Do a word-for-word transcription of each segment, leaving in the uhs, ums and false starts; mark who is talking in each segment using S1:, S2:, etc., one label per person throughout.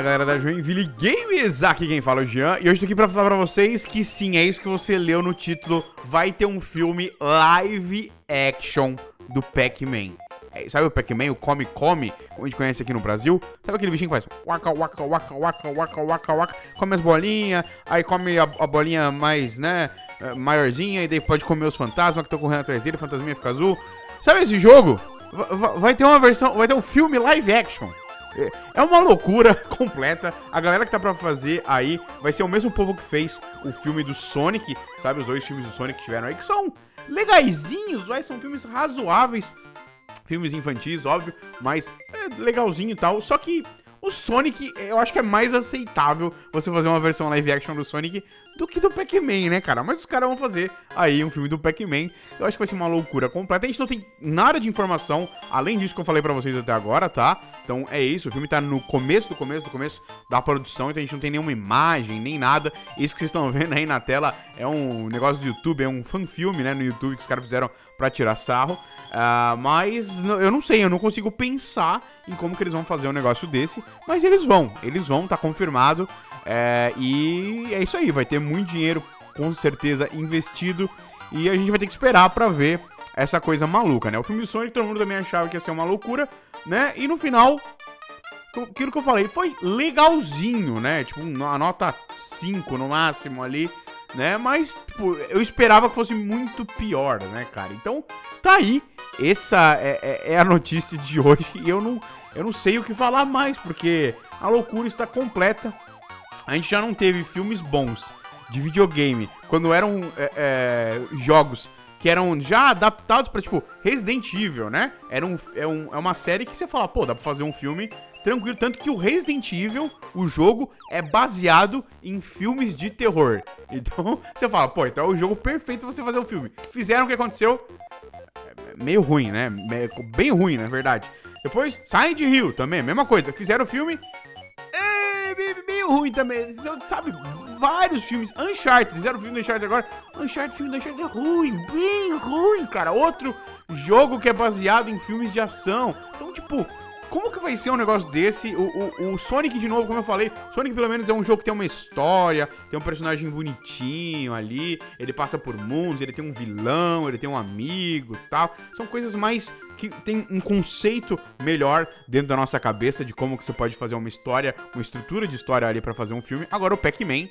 S1: galera da Joinville Games, aqui quem fala é o Jean. E hoje tô aqui pra falar pra vocês que sim, é isso que você leu no título. Vai ter um filme live action do Pac-Man. É, sabe o Pac-Man, o Come Come, como a gente conhece aqui no Brasil? Sabe aquele bichinho que faz waka, waka, waka, waka, waka, waka, waka, come as bolinhas, aí come a, a bolinha mais, né, maiorzinha, e daí pode comer os fantasmas que estão correndo atrás dele, o fantasminha fica azul. Sabe esse jogo? Vai, vai ter uma versão, vai ter um filme live action. É uma loucura completa. A galera que tá pra fazer aí vai ser o mesmo povo que fez o filme do Sonic. Sabe, os dois filmes do Sonic que tiveram aí, que são legaizinhos, mas são filmes razoáveis. Filmes infantis, óbvio, mas é legalzinho e tal. Só que o Sonic, eu acho que é mais aceitável você fazer uma versão live action do Sonic do que do Pac-Man, né, cara? Mas os caras vão fazer aí um filme do Pac-Man. Eu acho que vai ser uma loucura completa. A gente não tem nada de informação, além disso que eu falei pra vocês até agora, tá? Então é isso, o filme tá no começo do começo do começo da produção, então a gente não tem nenhuma imagem, nem nada. Isso que vocês estão vendo aí na tela é um negócio do YouTube, é um fanfilme, né, no YouTube que os caras fizeram pra tirar sarro. Uh, mas eu não sei, eu não consigo pensar em como que eles vão fazer um negócio desse. Mas eles vão, eles vão, tá confirmado. É, e é isso aí, vai ter muito dinheiro, com certeza, investido. E a gente vai ter que esperar pra ver essa coisa maluca, né? O filme do Sonic, todo mundo também achava que ia ser uma loucura, né? E no final, aquilo que eu falei, foi legalzinho, né? Tipo, uma nota cinco no máximo ali, né? Mas, tipo, eu esperava que fosse muito pior, né, cara? Então, tá aí. Essa é, é, é a notícia de hoje. E eu não, eu não sei o que falar mais, porque a loucura está completa. A gente já não teve filmes bons de videogame quando eram é, é, jogos que eram já adaptados pra, tipo, Resident Evil, né? Era um, é, um, é uma série que você fala, pô, dá pra fazer um filme tranquilo. Tanto que o Resident Evil, o jogo, é baseado em filmes de terror. Então, você fala, pô, então é o jogo perfeito pra você fazer um filme. Fizeram o que aconteceu? Meio ruim, né? Bem ruim, na verdade. Depois, Silent Hill também, mesma coisa. Fizeram o filme... É, meio ruim também. Então, sabe, vários filmes. Uncharted, fizeram o filme do Uncharted agora. Uncharted, filme do Uncharted é ruim, bem ruim, cara. Outro jogo que é baseado em filmes de ação. Então, tipo... Como que vai ser um negócio desse? O, o, o Sonic, de novo, como eu falei, Sonic pelo menos é um jogo que tem uma história, tem um personagem bonitinho ali, ele passa por mundos, ele tem um vilão, ele tem um amigo e tal. São coisas mais que tem um conceito melhor dentro da nossa cabeça de como que você pode fazer uma história, uma estrutura de história ali pra fazer um filme. Agora o Pac-Man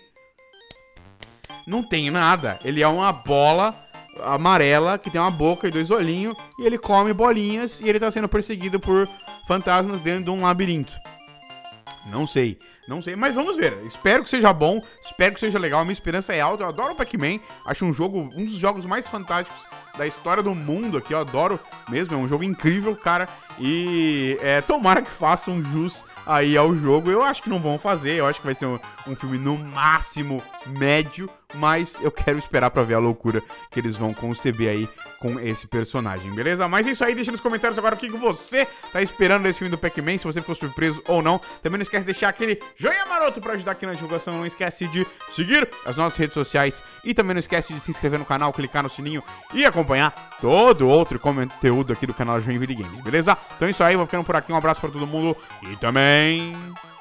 S1: não tem nada, ele é uma bola amarela que tem uma boca e dois olhinhos e ele come bolinhas e ele tá sendo perseguido por fantasmas dentro de um labirinto. Não sei, não sei, mas vamos ver. Espero que seja bom, espero que seja legal. A minha esperança é alta. Eu adoro o Pac-Man, acho um jogo, um dos jogos mais fantásticos da história do mundo aqui. Eu adoro mesmo, é um jogo incrível, cara. E é, tomara que façam jus aí ao jogo. Eu acho que não vão fazer, eu acho que vai ser um, um filme no máximo médio, mas eu quero esperar pra ver a loucura que eles vão conceber aí com esse personagem, beleza? Mas é isso aí, deixa nos comentários agora o que você tá esperando desse filme do Pac-Man, se você ficou surpreso ou não. Também não esquece de deixar aquele joinha maroto pra ajudar aqui na divulgação. Não esquece de seguir as nossas redes sociais e também não esquece de se inscrever no canal, clicar no sininho e acompanhar todo outro conteúdo aqui do canal Joinville Games, beleza? Então é isso aí, vou ficando por aqui, um abraço pra todo mundo e também...